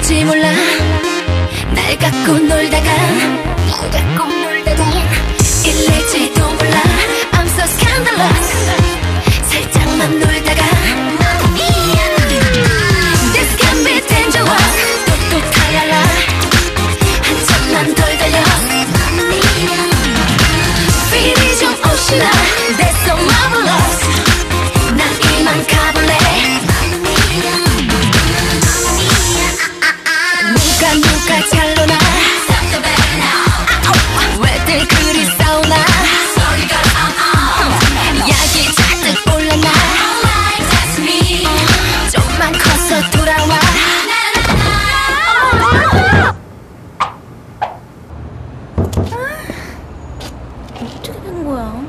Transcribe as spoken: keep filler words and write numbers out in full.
될지 몰라. 날 갖고 놀다가 날 갖고 놀다가 일일지도 몰라. I'm so scandalous. 살짝만 놀다가 This can be dangerous. 똑똑 타야라. 한참만 덜 달려. 필이 좀 오시나. That's so marvelous. 난 이만 가볼래. 누가 누가 잘 노나. 왜들 그리 싸우나. 약이 잔뜩 올라나. 좀만 커서 돌아와. 어떻게 된 거야?